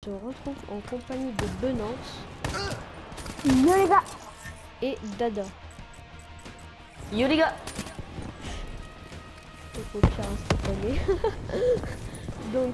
te retrouve en compagnie de Benance Yo les gars. et Dada. Yo les gars. Il faut le faire instantané. Donc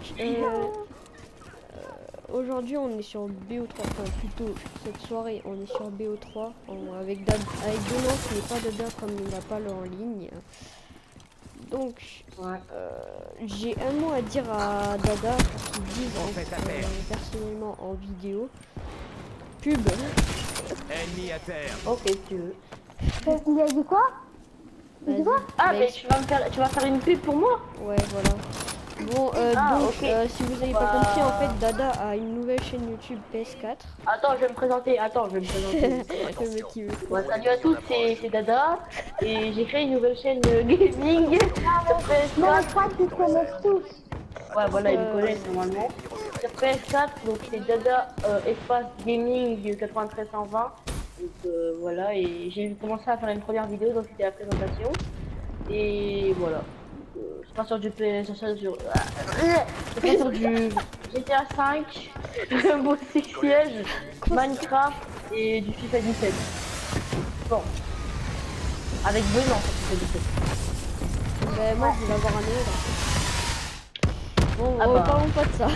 aujourd'hui on est sur BO3, enfin plutôt cette soirée on est sur BO3 avec Benance mais pas Dada comme il n'a pas le en ligne. Donc j'ai un mot à dire à Dada pour qu'il dise personnellement en vidéo. Pub. Ennemi à terre. Ok, tu veux. Il a dit quoi? Il a dit quoi? Ah mais tu vas faire une pub pour moi? Ouais voilà. Bon si vous avez pas compris en fait Dada a une nouvelle chaîne YouTube PS4. Attends, je vais me présenter. Le mec qui veut. Ouais, salut à tous, c'est Dada et j'ai créé une nouvelle chaîne gaming sur Non, PS4. je crois qu'ils connaissent tous. Ouais, voilà, ils me connaissent normalement. Sur PS4, donc c'est Dada espace gaming 93120. Donc voilà, et j'ai commencé à faire une première vidéo, donc c'était la présentation. Et voilà. Je passe sur du PS, je passe sur du GTA 5, Rainbow Six Siege, Minecraft et du FIFA 17. Bon. Avec Benoît sur FIFA 17. Ben moi je vais l'avoir un nez là. Bon, parlons pas de ça.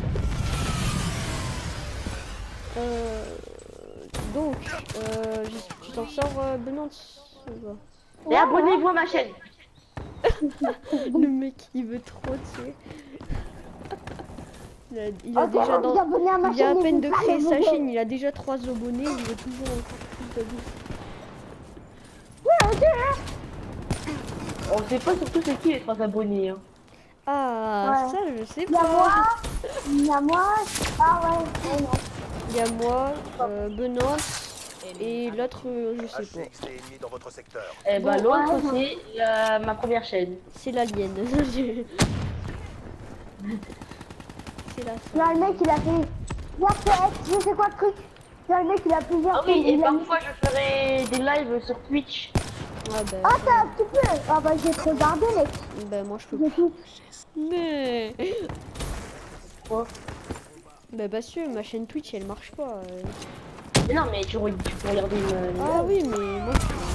Donc, tu t'en sors Benance Et abonnez-vous à ma chaîne. Le mec il veut trop tuer. Il a déjà il y a à peine de créer sa chaîne, il a déjà 3 abonnés, il veut toujours encore plus d'abonnés. On sait pas surtout c'est qui les 3 abonnés. Hein. Ah, ça je sais Il y a moi, pas. il y a moi. Ah ouais, non. Il y a moi, Benance et l'autre je sais pas. Et bah l'autre c'est ma première chaîne. C'est l'alien. C'est la Il y a le mec il a fait. Il a fait je sais quoi le truc. Il y a le mec il a plusieurs. Ah oui, et parfois je ferai des lives sur Twitch. Ah ben. Ah t'as un petit peu. Ah bah j'ai trop regardé mec. Ben moi je peux J'ai tout. Mais. Quoi? Bah parce que ma chaîne Twitch elle marche pas. Mais non mais tu peux regarder une... Ah oui mais moi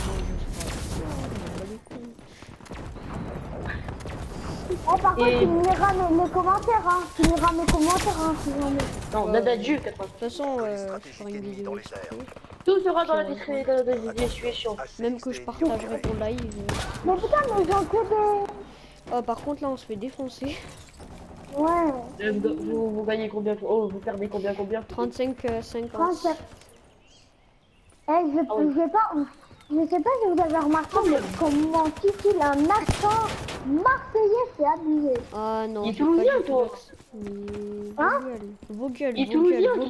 Oh par contre tu me liras mes commentaires hein. Tu me liras mes commentaires hein. Si jamais. Non, Dada Dieu, de toute façon je ferai une vidéo exprès. tout sera dans la description. Même que je partagerai ton live. Mais putain mais ils ont que des. Oh par contre là on se fait défoncer. Ouais. Vous gagnez combien? Oh, vous perdez combien? 35 50. 37. Eh je vais pas. Je sais pas si vous avez remarqué, mais comment Titi il a un accent marseillais, c'est abusé. Ah non. Il est toulousien toi? Hein? Vos gueules. Mais je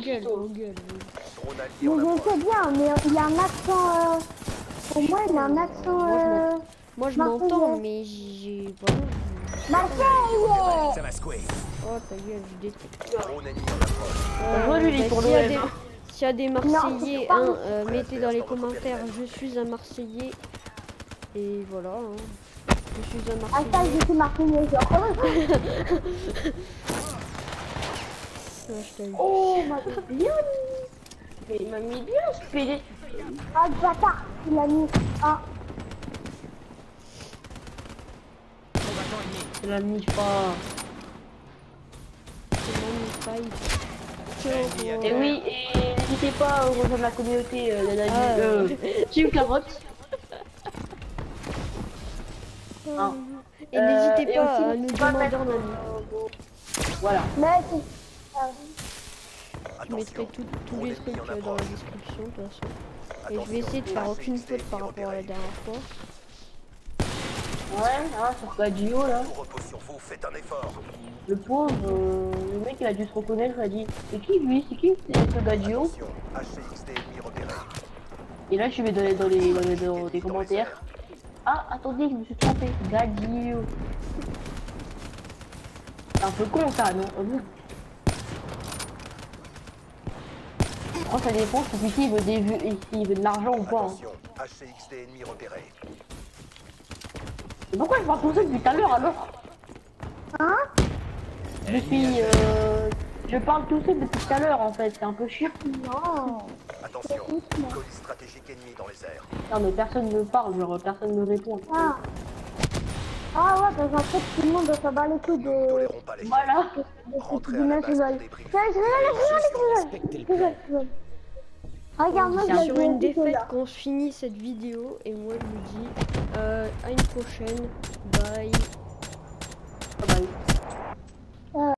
sais bien, mais il a un accent. Pour moi, il a un accent. Moi je m'entends, mais j'ai. Voilà. Marseille! Ça va secouer. Oh ta gueule, je déteste. S'il y a des Marseillais, mettez dans les commentaires je suis un Marseillais. Et voilà. Hein. Je suis un Marseillais. Ah ça, je suis Marseillais, genre. Oh, m'a bien mis. Mais il m'a mis bien ce PD. Ah, le bâtard, il a mis. Ah. Je la mis pas. Et oui, et n'hésitez pas à rejoindre la communauté Team Carotte. Et n'hésitez pas à nous demander en ami. Voilà. Mais Je mettrai tous les trucs dans la description de toute façon. Et je vais essayer de faire aucune faute par rapport à la dernière fois. Ouais, sur Gadio là. Le pauvre, le mec il a dû se reconnaître, il a dit c'est qui lui, c'est qui ce Gadio? Et là je vais dans les commentaires. Ah attendez, je me suis trompé, Gadio. C'est un peu con ça, non? Oh, ça dépend si il veut des vues, il veut de l'argent ou pas. Hein. Et pourquoi je vois ça depuis tout à l'heure alors? hein? Depuis Je parle tout seul depuis tout à l'heure en fait, c'est un peu chiant. Non. Attention, colis stratégique ennemi dans les airs. Non mais personne ne parle, genre personne ne répond. Ah. Ah ouais, parce qu'en fait, tout le monde doit s'abattre les couilles Nous ne de... tolérons pas les Voilà. Rentrez à la base pour débriefer. Regarde-moi, C'est je sur l'ai une dit, défaite là. qu'on finit cette vidéo et moi je vous dis à une prochaine. Bye. Bye.